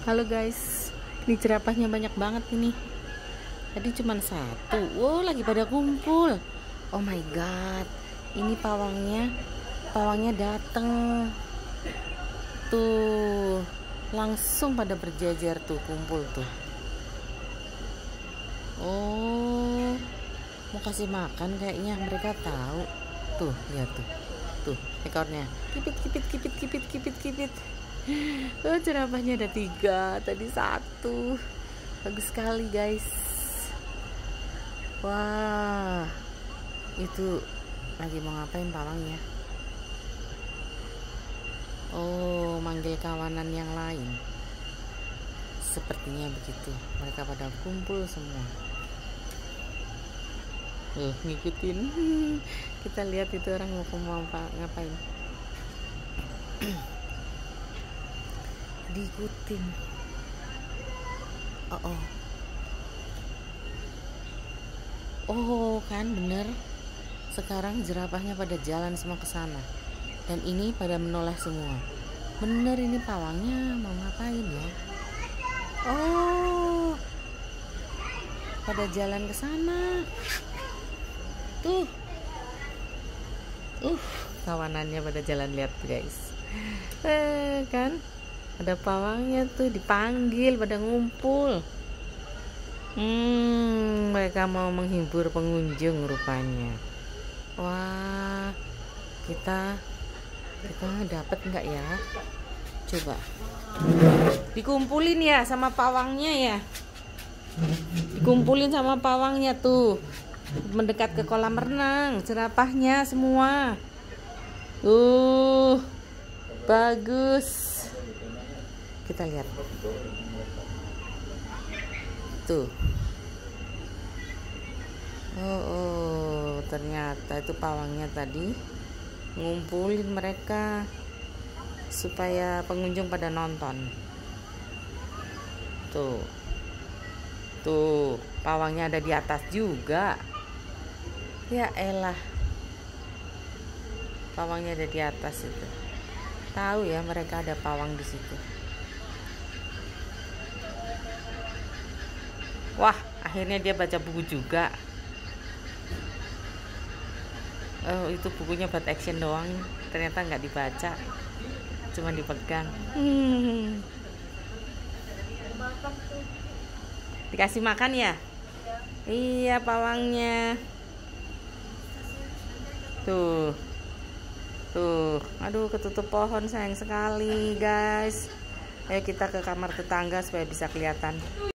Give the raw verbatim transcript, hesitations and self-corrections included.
Halo guys, ini jerapahnya banyak banget ini. Tadi cuma satu. Wow, lagi pada kumpul. Oh my god, ini pawangnya, pawangnya dateng. Tuh, langsung pada berjejer tuh, kumpul tuh. Oh, mau kasih makan kayaknya, mereka tahu. Tuh, lihat tuh, tuh ekornya. Kipit, kipit, kipit, kipit, kipit, kipit. Oh, jerapahnya ada tiga, tadi satu. Bagus sekali guys. Wah, itu lagi mau ngapain pawangnya? Oh, manggil kawanan yang lain. Sepertinya begitu. Mereka pada kumpul semua. Uh, ngikutin. Kita lihat itu orang mau apa, ngapain. Diikutin. Oh, oh. Oh, kan bener. Sekarang jerapahnya pada jalan semua ke sana. Dan ini pada menoleh semua. Bener, ini pawangnya mau ngapain ya? Oh. Pada jalan ke sana. Tuh. Uh, kawanannya pada jalan, lihat guys. Eh, kan? Ada pawangnya tuh dipanggil, pada ngumpul. Hmm, mereka mau menghibur pengunjung rupanya. Wah, kita kita dapat nggak ya? Coba dikumpulin ya sama pawangnya ya. Dikumpulin sama pawangnya tuh, mendekat ke kolam renang. Jerapahnya semua. Uh, bagus. Kita lihat tuh. Oh, oh, ternyata itu pawangnya tadi ngumpulin mereka supaya pengunjung pada nonton. Tuh, tuh pawangnya ada di atas juga. Ya elah, pawangnya ada di atas itu. Tahu ya mereka ada pawang di situ. Wah, akhirnya dia baca buku juga. Oh, itu bukunya buat action doang. Ternyata nggak dibaca, cuma dipegang. Hmm. Dikasih makan ya? Iya, pawangnya. Tuh, tuh. Aduh, ketutup pohon, sayang sekali guys. Ayo kita ke kamar tetangga supaya bisa kelihatan.